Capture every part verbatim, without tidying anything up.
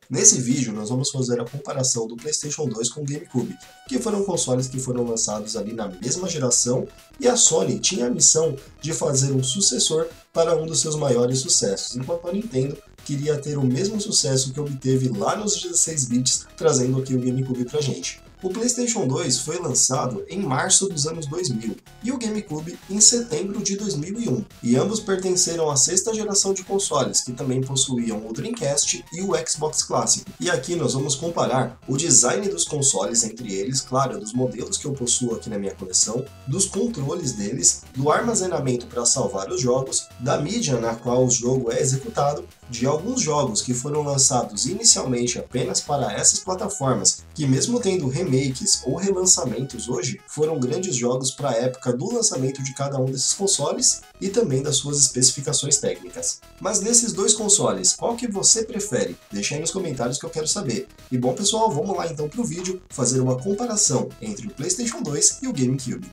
Nesse vídeo nós vamos fazer a comparação do PlayStation dois com o GameCube, que foram consoles que foram lançados ali na mesma geração, e a Sony tinha a missão de fazer um sucessor para um dos seus maiores sucessos, enquanto a Nintendo queria ter o mesmo sucesso que obteve lá nos dezesseis bits, trazendo aqui o GameCube pra gente. O PlayStation dois foi lançado em março dos anos dois mil e o GameCube em setembro de dois mil e um, e ambos pertenceram à sexta geração de consoles, que também possuíam o Dreamcast e o Xbox clássico. E aqui nós vamos comparar o design dos consoles entre eles, claro, dos modelos que eu possuo aqui na minha coleção, dos controles deles, do armazenamento para salvar os jogos, da mídia na qual o jogo é executado, de alguns jogos que foram lançados inicialmente apenas para essas plataformas, que mesmo tendo remakes ou relançamentos hoje, foram grandes jogos para a época do lançamento de cada um desses consoles e também das suas especificações técnicas. Mas desses dois consoles, qual que você prefere? Deixa aí nos comentários que eu quero saber. E bom pessoal, vamos lá então para o vídeo fazer uma comparação entre o PlayStation dois e o GameCube.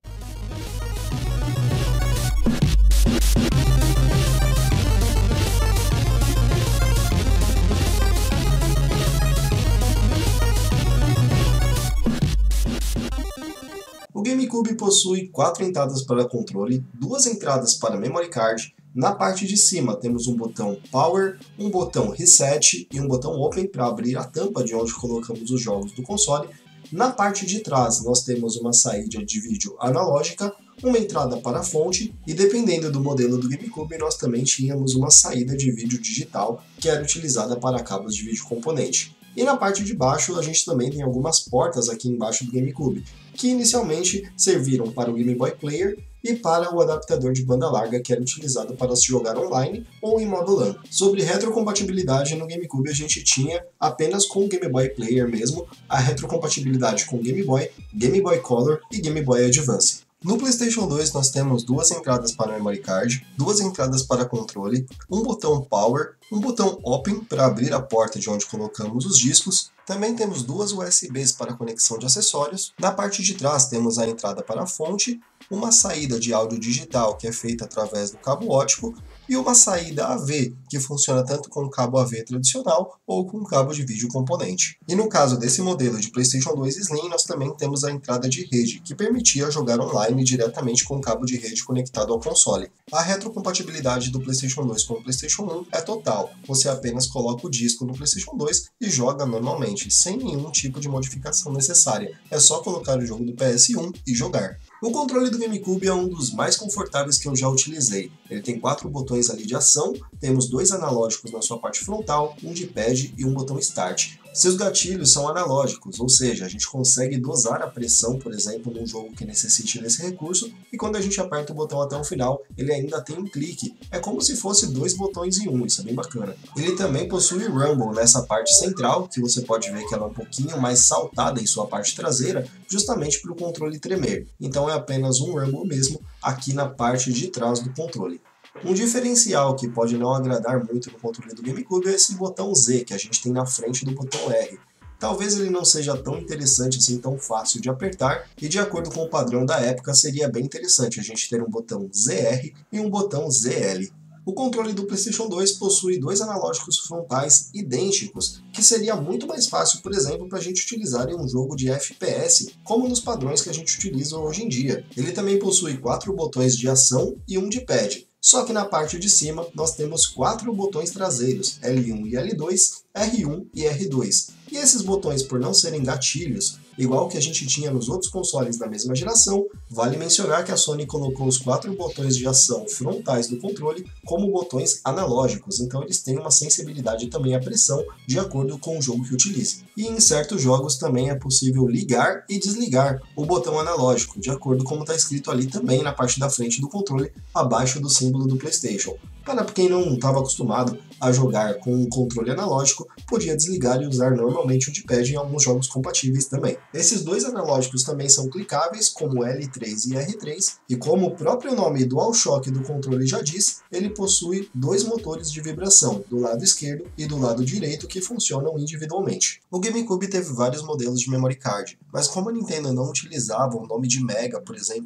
O GameCube possui quatro entradas para controle, duas entradas para memory card. Na parte de cima temos um botão Power, um botão Reset e um botão Open para abrir a tampa de onde colocamos os jogos do console. Na parte de trás nós temos uma saída de vídeo analógica, uma entrada para a fonte e, dependendo do modelo do GameCube, nós também tínhamos uma saída de vídeo digital que era utilizada para cabos de vídeo componente. E na parte de baixo a gente também tem algumas portas aqui embaixo do GameCube, que inicialmente serviram para o Game Boy Player e para o adaptador de banda larga que era utilizado para se jogar online ou em modo LAN. Sobre retrocompatibilidade no GameCube a gente tinha apenas com o Game Boy Player mesmo a retrocompatibilidade com Game Boy, Game Boy Color e Game Boy Advance. No PlayStation dois nós temos duas entradas para memory card, duas entradas para controle, um botão Power, um botão Open para abrir a porta de onde colocamos os discos. Também temos duas U S Bs para conexão de acessórios. Na parte de trás temos a entrada para a fonte, uma saída de áudio digital que é feita através do cabo óptico e uma saída A V, que funciona tanto com o cabo A V tradicional ou com o cabo de vídeo componente. E no caso desse modelo de PlayStation dois Slim, nós também temos a entrada de rede, que permitia jogar online diretamente com o cabo de rede conectado ao console. A retrocompatibilidade do PlayStation dois com o PlayStation um é total, você apenas coloca o disco no PlayStation dois e joga normalmente, sem nenhum tipo de modificação necessária. É só colocar o jogo do P S um e jogar. O controle do GameCube é um dos mais confortáveis que eu já utilizei. Ele tem quatro botões ali de ação, temos dois analógicos na sua parte frontal, um de pad e um botão Start. Seus gatilhos são analógicos, ou seja, a gente consegue dosar a pressão, por exemplo, num jogo que necessite desse recurso, e quando a gente aperta o botão até o final, ele ainda tem um clique. É como se fosse dois botões em um, isso é bem bacana. Ele também possui Rumble nessa parte central, que você pode ver que ela é um pouquinho mais saltada em sua parte traseira, justamente para o controle tremer. Então é apenas um Rumble mesmo aqui na parte de trás do controle. Um diferencial que pode não agradar muito no controle do GameCube é esse botão Z que a gente tem na frente do botão R. Talvez ele não seja tão interessante assim, tão fácil de apertar, e de acordo com o padrão da época seria bem interessante a gente ter um botão Z R e um botão Z L. O controle do PlayStation dois possui dois analógicos frontais idênticos, que seria muito mais fácil, por exemplo, para a gente utilizar em um jogo de F P S, como nos padrões que a gente utiliza hoje em dia. Ele também possui quatro botões de ação e um de pad. Só que na parte de cima nós temos quatro botões traseiros, L um e L dois, R um e R dois. E esses botões, por não serem gatilhos, igual que a gente tinha nos outros consoles da mesma geração, vale mencionar que a Sony colocou os quatro botões de ação frontais do controle como botões analógicos, então eles têm uma sensibilidade também à pressão de acordo com o jogo que utilize. E em certos jogos também é possível ligar e desligar o botão analógico, de acordo com como está escrito ali também na parte da frente do controle, abaixo do símbolo do PlayStation. Para quem não estava acostumado a jogar com um controle analógico, podia desligar e usar normalmente o D-pad em alguns jogos compatíveis também. Esses dois analógicos também são clicáveis, como L três e R três, e como o próprio nome DualShock do controle já diz, ele possui dois motores de vibração, do lado esquerdo e do lado direito, que funcionam individualmente. O GameCube teve vários modelos de memory card, mas como a Nintendo não utilizava o nome de Mega, por exemplo,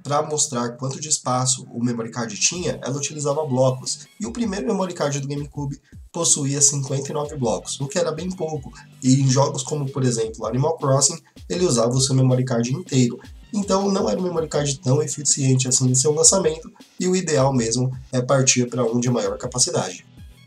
para mostrar quanto de espaço o memory card tinha, ela utilizava blocos. E o primeiro memory card do GameCube possuía cinquenta e nove blocos, o que era bem pouco. E em jogos como, por exemplo, Animal Crossing, ele usava o seu memory card inteiro. Então não era um memory card tão eficiente assim em seu lançamento, e o ideal mesmo é partir para um de maior capacidade.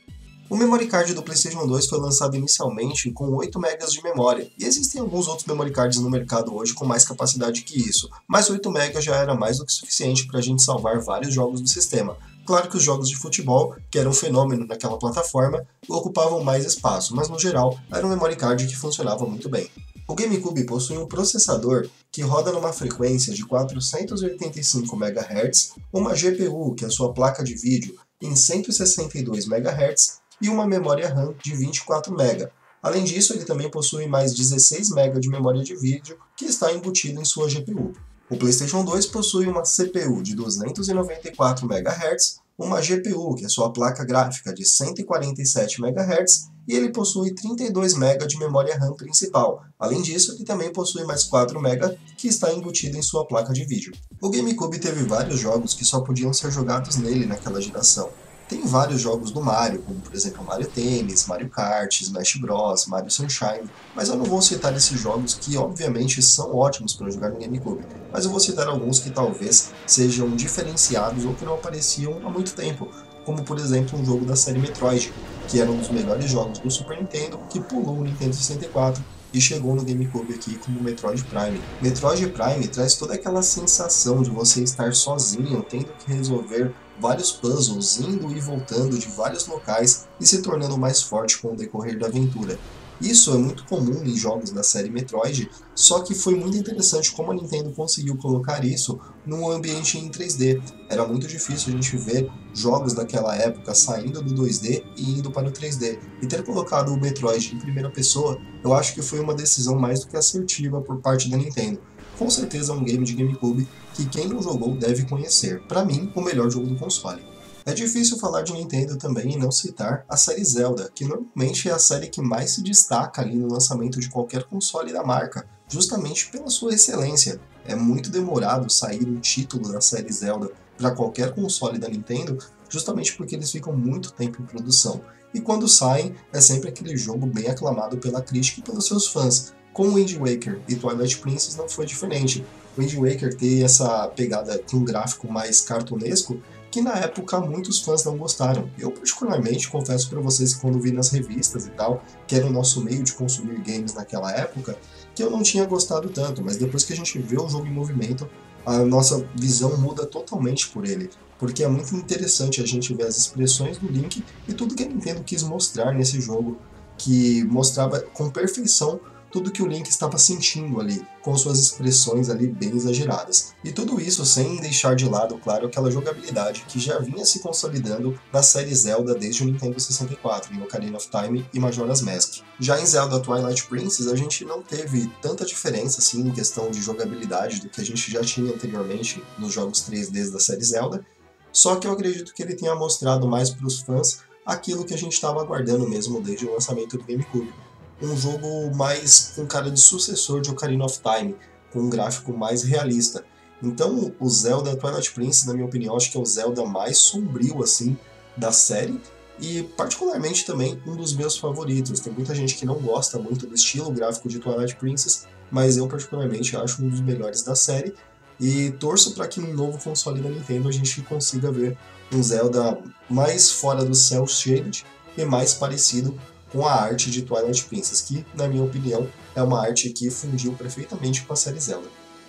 O memory card do PlayStation dois foi lançado inicialmente com oito megas de memória, e existem alguns outros memory cards no mercado hoje com mais capacidade que isso, mas oito megas já era mais do que suficiente para a gente salvar vários jogos do sistema. Claro que os jogos de futebol, que eram um fenômeno naquela plataforma, ocupavam mais espaço, mas no geral era um memory card que funcionava muito bem. O GameCube possui um processador que roda numa frequência de quatrocentos e oitenta e cinco megahertz, uma G P U, que é a sua placa de vídeo, em cento e sessenta e dois megahertz, e uma memória RAM de vinte e quatro megabytes. Além disso, ele também possui mais dezesseis megabytes de memória de vídeo que está embutida em sua G P U. O PlayStation dois possui uma C P U de duzentos e noventa e quatro megahertz, uma G P U, que é sua placa gráfica, de cento e quarenta e sete megahertz, e ele possui trinta e dois megabytes de memória RAM principal. Além disso, ele também possui mais quatro megabytes que está embutido em sua placa de vídeo. O GameCube teve vários jogos que só podiam ser jogados nele naquela geração. Tem vários jogos do Mario, como por exemplo Mario Tennis, Mario Kart, Smash Bros, Mario Sunshine, mas eu não vou citar esses jogos que obviamente são ótimos para jogar no GameCube, mas eu vou citar alguns que talvez sejam diferenciados ou que não apareciam há muito tempo, como por exemplo um jogo da série Metroid, que era um dos melhores jogos do Super Nintendo, que pulou o Nintendo sessenta e quatro e chegou no GameCube aqui como Metroid Prime. Metroid Prime traz toda aquela sensação de você estar sozinho, tendo que resolver vários puzzles, indo e voltando de vários locais e se tornando mais forte com o decorrer da aventura. Isso é muito comum em jogos da série Metroid, só que foi muito interessante como a Nintendo conseguiu colocar isso num ambiente em três D. Era muito difícil a gente ver jogos daquela época saindo do dois D e indo para o três D. E ter colocado o Metroid em primeira pessoa, eu acho que foi uma decisão mais do que assertiva por parte da Nintendo. Com certeza é um game de GameCube que quem não jogou deve conhecer. Para mim, o melhor jogo do console. É difícil falar de Nintendo também e não citar a série Zelda, que normalmente é a série que mais se destaca ali no lançamento de qualquer console da marca, justamente pela sua excelência. É muito demorado sair um título da série Zelda para qualquer console da Nintendo, justamente porque eles ficam muito tempo em produção. E quando saem, é sempre aquele jogo bem aclamado pela crítica e pelos seus fãs. Com Wind Waker e Twilight Princess não foi diferente. Wind Waker tem essa pegada com um gráfico mais cartunesco, que na época muitos fãs não gostaram. Eu particularmente confesso para vocês que quando vi nas revistas e tal, que era o nosso meio de consumir games naquela época, que eu não tinha gostado tanto, mas depois que a gente vê o jogo em movimento, a nossa visão muda totalmente por ele, porque é muito interessante a gente ver as expressões do Link e tudo que a Nintendo quis mostrar nesse jogo, que mostrava com perfeição tudo que o Link estava sentindo ali, com suas expressões ali bem exageradas. E tudo isso sem deixar de lado, claro, aquela jogabilidade que já vinha se consolidando na série Zelda desde o Nintendo sessenta e quatro, em Ocarina of Time e Majora's Mask. Já em Zelda Twilight Princess, a gente não teve tanta diferença assim em questão de jogabilidade do que a gente já tinha anteriormente nos jogos três D da série Zelda, só que eu acredito que ele tenha mostrado mais para os fãs aquilo que a gente estava aguardando mesmo desde o lançamento do GameCube. Um jogo mais com cara de sucessor de Ocarina of Time, com um gráfico mais realista. Então o Zelda Twilight Princess, na minha opinião, acho que é o Zelda mais sombrio assim da série, e particularmente também um dos meus favoritos. Tem muita gente que não gosta muito do estilo gráfico de Twilight Princess, mas eu particularmente acho um dos melhores da série, e torço para que no novo console da Nintendo a gente consiga ver um Zelda mais fora do cel shaded e mais parecido com a arte de Twilight Princess, que, na minha opinião, é uma arte que fundiu perfeitamente com a série Zelda.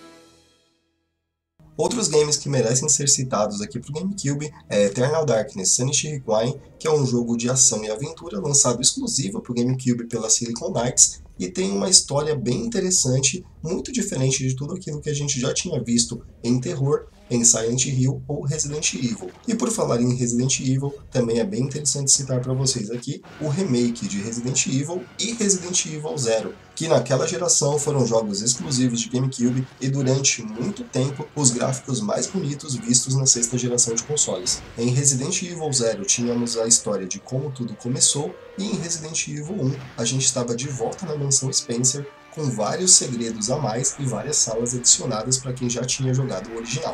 Outros games que merecem ser citados aqui para o GameCube é Eternal Darkness Sunny Requiem, que é um jogo de ação e aventura lançado exclusivo para o GameCube pela Silicon Knights, e tem uma história bem interessante, muito diferente de tudo aquilo que a gente já tinha visto em terror, em Silent Hill ou Resident Evil. E por falar em Resident Evil, também é bem interessante citar para vocês aqui o remake de Resident Evil e Resident Evil Zero, que naquela geração foram jogos exclusivos de GameCube e durante muito tempo os gráficos mais bonitos vistos na sexta geração de consoles. Em Resident Evil Zero tínhamos a história de como tudo começou, e em Resident Evil um a gente estava de volta na mansão Spencer com vários segredos a mais e várias salas adicionadas para quem já tinha jogado o original.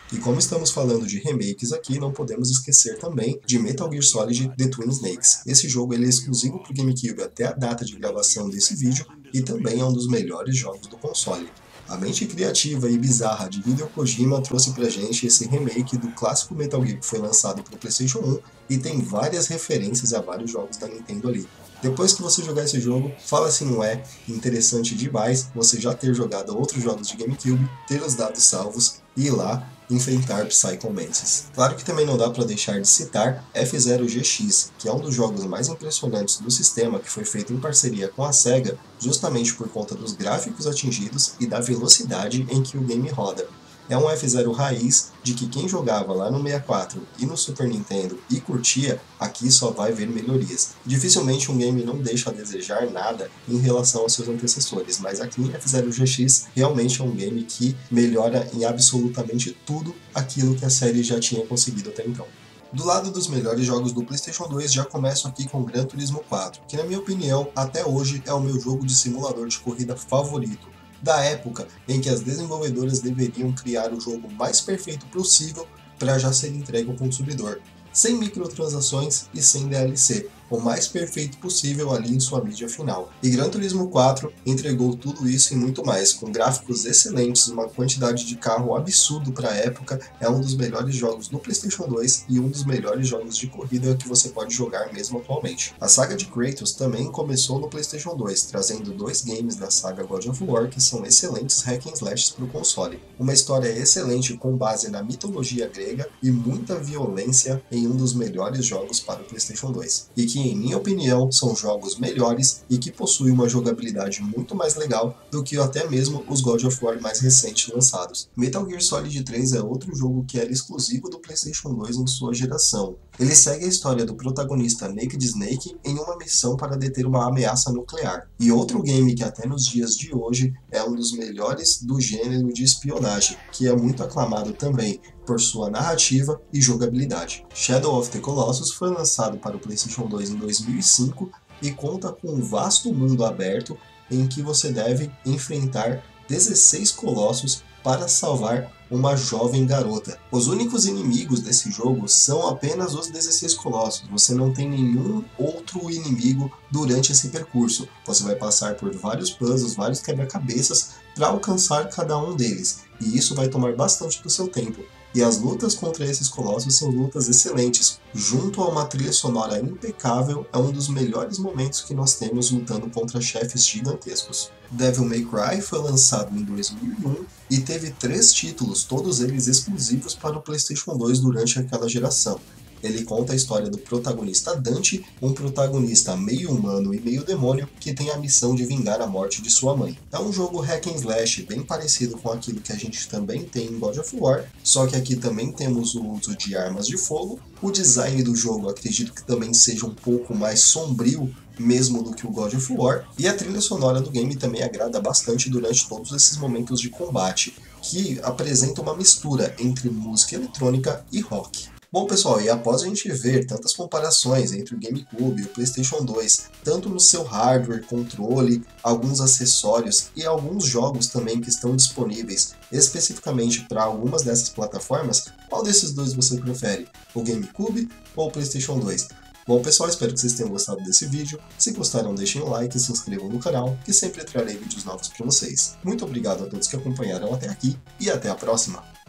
E como estamos falando de remakes aqui, não podemos esquecer também de Metal Gear Solid The Twin Snakes. Esse jogo ele é exclusivo para o GameCube até a data de gravação desse vídeo e também é um dos melhores jogos do console. A mente criativa e bizarra de Hideo Kojima trouxe pra gente esse remake do clássico Metal Gear que foi lançado para o PlayStation um e tem várias referências a vários jogos da Nintendo ali. Depois que você jogar esse jogo, fala se não é interessante demais você já ter jogado outros jogos de GameCube, ter os dados salvos e ir lá enfrentar Psycho Mantis. Claro que também não dá para deixar de citar F zero G X, que é um dos jogos mais impressionantes do sistema, que foi feito em parceria com a SEGA, justamente por conta dos gráficos atingidos e da velocidade em que o game roda. É um F zero raiz de que quem jogava lá no sessenta e quatro e no Super Nintendo e curtia, aqui só vai ver melhorias. Dificilmente um game não deixa a desejar nada em relação aos seus antecessores, mas aqui em F zero G X realmente é um game que melhora em absolutamente tudo aquilo que a série já tinha conseguido até então. Do lado dos melhores jogos do PlayStation dois, já começo aqui com Gran Turismo quatro, que na minha opinião, até hoje é o meu jogo de simulador de corrida favorito, da época em que as desenvolvedoras deveriam criar o jogo mais perfeito possível para já ser entregue ao consumidor, sem microtransações e sem D L C, o mais perfeito possível ali em sua mídia final. E Gran Turismo quatro entregou tudo isso e muito mais, com gráficos excelentes, uma quantidade de carro absurdo para a época, é um dos melhores jogos do PlayStation dois e um dos melhores jogos de corrida que você pode jogar mesmo atualmente. A saga de Kratos também começou no PlayStation dois, trazendo dois games da saga God of War que são excelentes hack and slashes para o console. Uma história excelente com base na mitologia grega e muita violência em um dos melhores jogos para o PlayStation dois. E que, em minha opinião, são jogos melhores e que possuem uma jogabilidade muito mais legal do que até mesmo os God of War mais recentes lançados. Metal Gear Solid três é outro jogo que era exclusivo do PlayStation dois em sua geração. Ele segue a história do protagonista Naked Snake em uma missão para deter uma ameaça nuclear. E outro game que até nos dias de hoje é um dos melhores do gênero de espionagem, que é muito aclamado também por sua narrativa e jogabilidade. Shadow of the Colossus foi lançado para o PlayStation dois em dois mil e cinco e conta com um vasto mundo aberto em que você deve enfrentar dezesseis colossos para salvar uma jovem garota. Os únicos inimigos desse jogo são apenas os dezesseis colossos, você não tem nenhum outro inimigo durante esse percurso. Você vai passar por vários puzzles, vários quebra-cabeças para alcançar cada um deles, e isso vai tomar bastante do seu tempo. E as lutas contra esses colossos são lutas excelentes, junto a uma trilha sonora impecável, é um dos melhores momentos que nós temos lutando contra chefes gigantescos. Devil May Cry foi lançado em dois mil e um e teve três títulos, todos eles exclusivos para o PlayStation dois durante aquela geração. Ele conta a história do protagonista Dante, um protagonista meio humano e meio demônio que tem a missão de vingar a morte de sua mãe. É um jogo hack and slash bem parecido com aquilo que a gente também tem em God of War, só que aqui também temos o uso de armas de fogo. O design do jogo acredito que também seja um pouco mais sombrio mesmo do que o God of War, e a trilha sonora do game também agrada bastante durante todos esses momentos de combate, que apresenta uma mistura entre música eletrônica e rock. Bom pessoal, e após a gente ver tantas comparações entre o GameCube e o PlayStation dois, tanto no seu hardware, controle, alguns acessórios e alguns jogos também que estão disponíveis especificamente para algumas dessas plataformas, qual desses dois você prefere? O GameCube ou o PlayStation dois? Bom pessoal, espero que vocês tenham gostado desse vídeo. Se gostaram, deixem um like e se inscrevam no canal, que sempre trarei vídeos novos para vocês. Muito obrigado a todos que acompanharam até aqui e até a próxima!